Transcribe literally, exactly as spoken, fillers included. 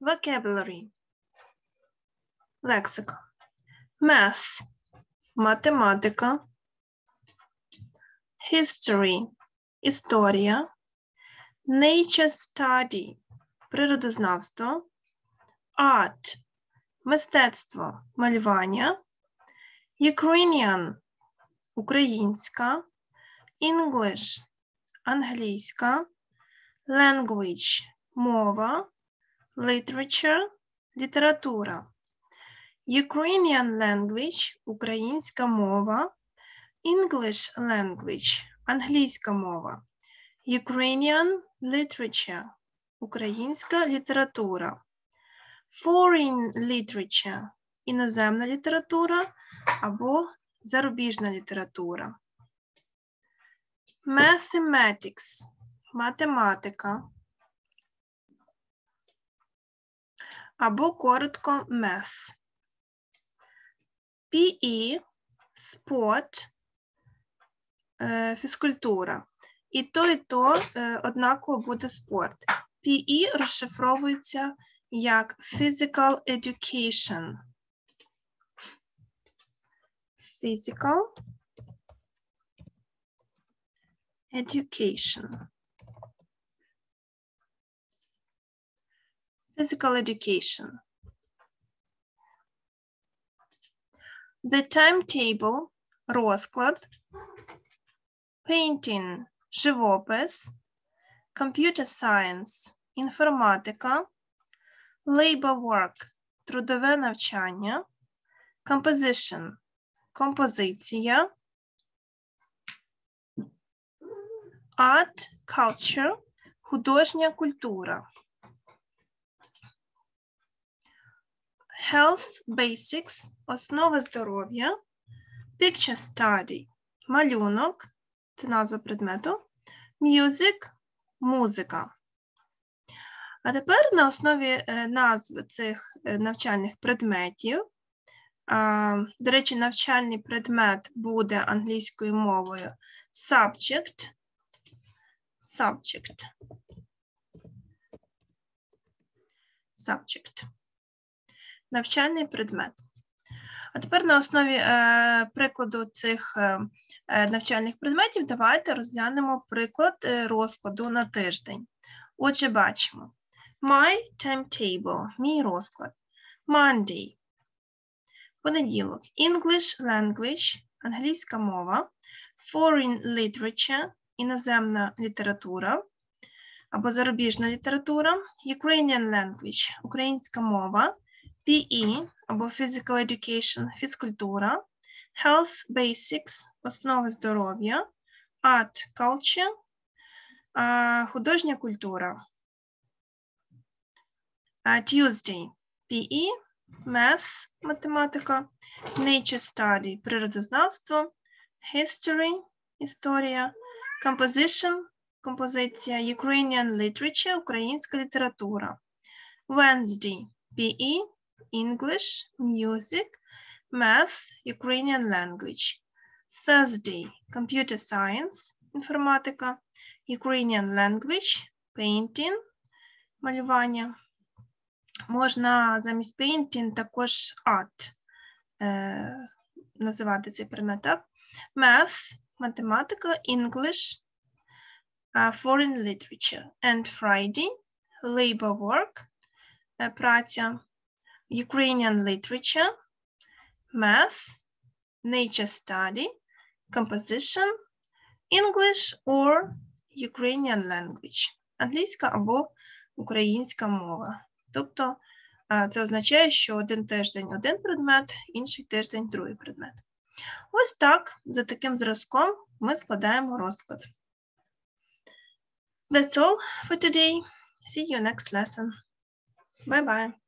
Vocabulary. Лексика. Math – математика. History – історія. Nature study – природознавство. Art – мистецтво, малювання. Ukrainian – українська. English – англійська. Language – мова. Literature – література. Ukrainian language – українська мова. English language – англійська мова. Ukrainian literature – українська література. Foreign literature – іноземна література або зарубіжна література. Mathematics – математика. Або коротко math. пі і – спорт, фізкультура. І то, і то однаково буде спорт. пі і розшифровується як physical education. Physical education. Physical education. The timetable – розклад. Painting – живопис. Computer science – інформатика. Labor work – трудове навчання. Composition – композиція. Art – culture – художня культура. Health basics – основи здоров'я. Picture study – малюнок, це назва предмету. Music – музика. А тепер на основі назв цих навчальних предметів, до речі, навчальний предмет буде англійською мовою subject. Subject. Subject. Навчальний предмет. А тепер на основі е, прикладу цих е, навчальних предметів давайте розглянемо приклад е, розкладу на тиждень. Отже, бачимо. My timetable – мій розклад. Monday – понеділок. English language – англійська мова. Foreign literature – іноземна література або зарубіжна література. Ukrainian language – українська мова. пі і або Physical Education – фізкультура, Health Basics – основи здоров'я, Art Culture – художня культура. Tuesday – пі і, Math – математика, Nature Study – природознавство, History – історія, Composition – композиція, Ukrainian Literature – українська література. Wednesday – пі і, English, music, math, Ukrainian language. Thursday, computer science, інформатика, Ukrainian language, painting, малювання. Можна замість painting також art е, називати цей предмет, так? Math, математика, English, uh, foreign literature. And Friday, labor work, е, праця. Ukrainian literature, math, nature study, composition, English or Ukrainian language. Англійська або українська мова. Тобто це означає, що один тиждень один предмет, інший тиждень другий предмет. Ось так, за таким зразком ми складаємо розклад. That's all for today. See you next lesson. Bye-bye.